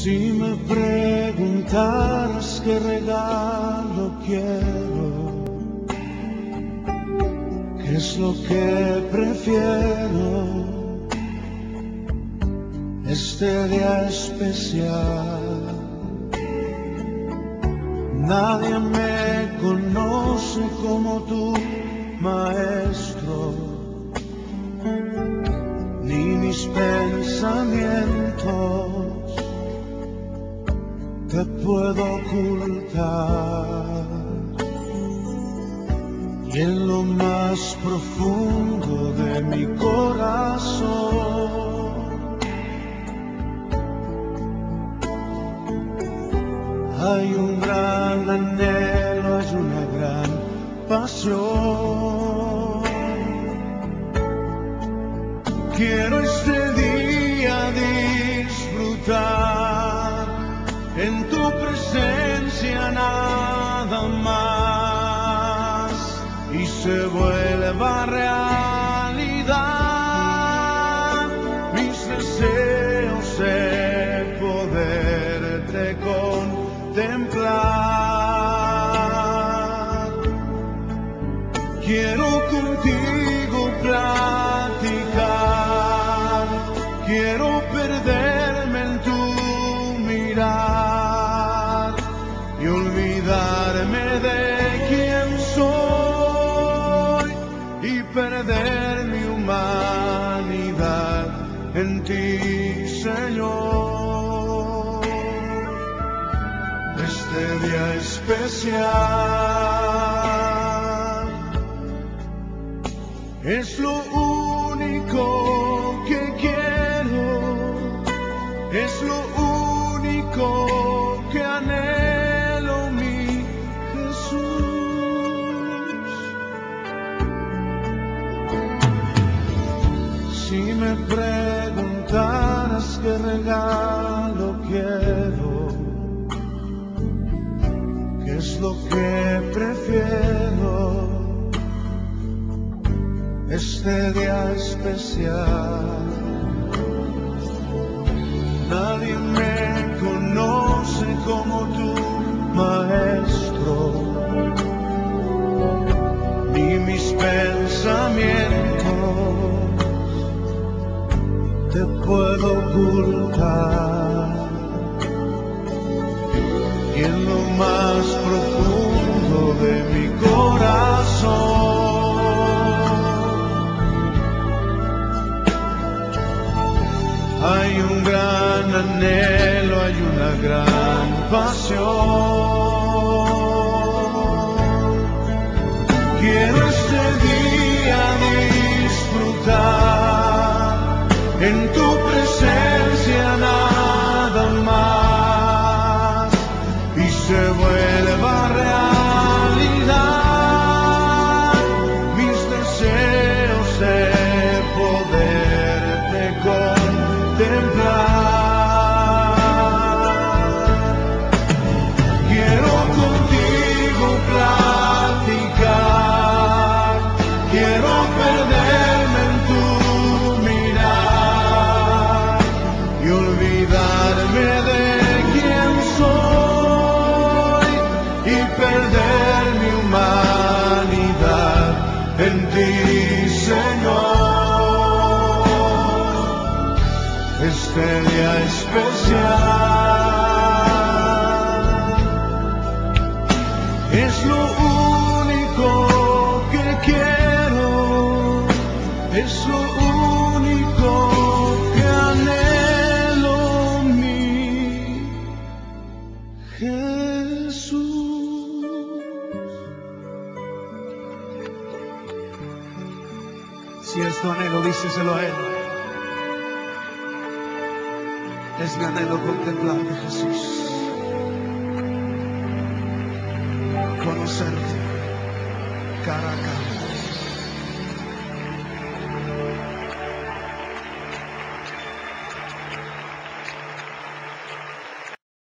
Si me preguntaras qué regalo quiero, qué es lo que prefiero, este día especial. Nadie me conoce como tú, maestro, ni mis pensamientos te puedo ocultar. Y en lo más profundo de mi corazón hay un gran anhelo, hay una gran pasión. Quiero este día disfrutar en tu presencia nada más, y se vuelva realidad mis deseos de poderte contemplar. Quiero contigo platicar, quiero perderme en tu mirar y olvidarme de quién soy y perder mi humanidad en ti, Señor. Este día especial es lo único que quiero, es lo único que anhelo, mi Jesús. Si me preguntaras qué regalo quiero, qué es lo que prefiero, este día especial. Nadie me conoce como tú, maestro, ni mis pensamientos te puedo ocultar. Y en lo más profundo de mi corazón hay un gran anhelo, hay una gran pasión. Quiero este día disfrutar en tu presencia nada más, y se vuelva realidad mis deseos de poderte contemplar. Quiero contigo platicar, quiero perderme en tu mirar y olvidarme de quién soy y perder mi humanidad en ti, Señor. Este día especial es lo único que quiero, es lo único que anhelo, mi Jesús. Si es tu anhelo, díselo a Él. Es mi anhelo contemplarte, Jesús, conocerte cara a cara.